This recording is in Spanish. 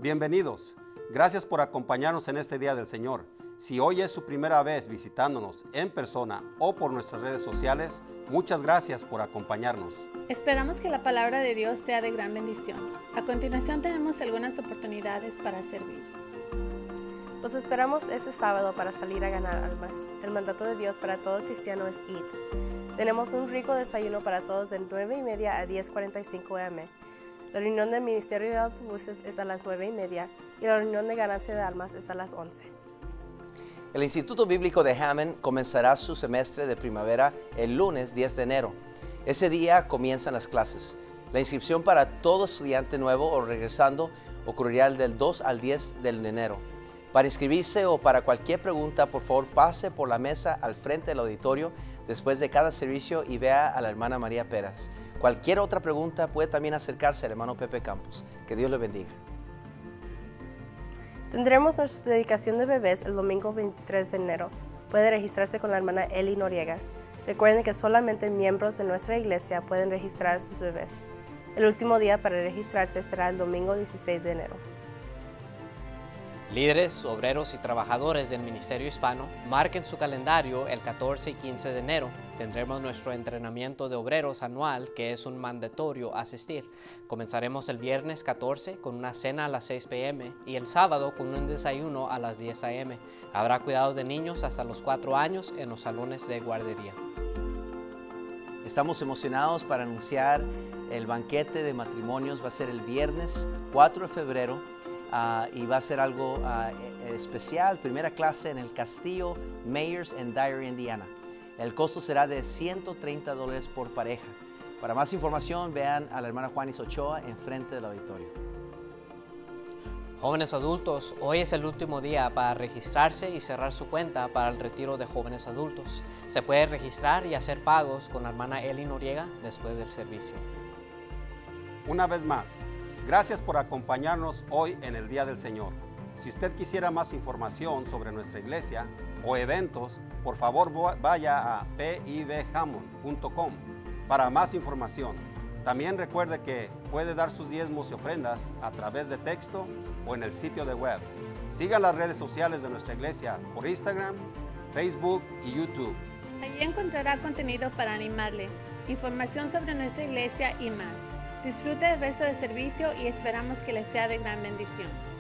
Bienvenidos. Gracias por acompañarnos en este Día del Señor. Si hoy es su primera vez visitándonos en persona o por nuestras redes sociales, muchas gracias por acompañarnos. Esperamos que la palabra de Dios sea de gran bendición. A continuación tenemos algunas oportunidades para servir. Los esperamos este sábado para salir a ganar almas. El mandato de Dios para todo cristiano es id. Tenemos un rico desayuno para todos de 9:30 a 10:45 am. La reunión del Ministerio de Autobuses es a las 9:30 y la reunión de ganancia de almas es a las 11. El Instituto Bíblico de Hammond comenzará su semestre de primavera el lunes 10 de enero. Ese día comienzan las clases. La inscripción para todo estudiante nuevo o regresando ocurrirá del 2 al 10 de enero. Para inscribirse o para cualquier pregunta, por favor pase por la mesa al frente del auditorio después de cada servicio y vea a la hermana María Pérez. Cualquier otra pregunta puede también acercarse al hermano Pepe Campos. Que Dios le bendiga. Tendremos nuestra dedicación de bebés el domingo 23 de enero. Puede registrarse con la hermana Eli Noriega. Recuerden que solamente miembros de nuestra iglesia pueden registrar a sus bebés. El último día para registrarse será el domingo 16 de enero. Líderes, obreros y trabajadores del Ministerio Hispano, marquen su calendario el 14 y 15 de enero. Tendremos nuestro entrenamiento de obreros anual, que es un mandatorio asistir. Comenzaremos el viernes 14 con una cena a las 6 p.m. y el sábado con un desayuno a las 10 a.m. Habrá cuidado de niños hasta los 4 años en los salones de guardería. Estamos emocionados para anunciar el banquete de matrimonios. Va a ser el viernes 4 de febrero. Y va a ser algo especial, primera clase en el Castillo Mayors en Dyer, Indiana. El costo será de $130 por pareja. Para más información, vean a la hermana Juanis Ochoa enfrente del auditorio. Jóvenes adultos, hoy es el último día para registrarse y cerrar su cuenta para el retiro de jóvenes adultos. Se puede registrar y hacer pagos con la hermana Eli Noriega después del servicio. Una vez más, gracias por acompañarnos hoy en el Día del Señor. Si usted quisiera más información sobre nuestra iglesia o eventos, por favor vaya a pibhammond.com para más información. También recuerde que puede dar sus diezmos y ofrendas a través de texto o en el sitio de web. Siga las redes sociales de nuestra iglesia por Instagram, Facebook y YouTube. Allí encontrará contenido para animarle, información sobre nuestra iglesia y más. Disfrute el resto del servicio y esperamos que les sea de gran bendición.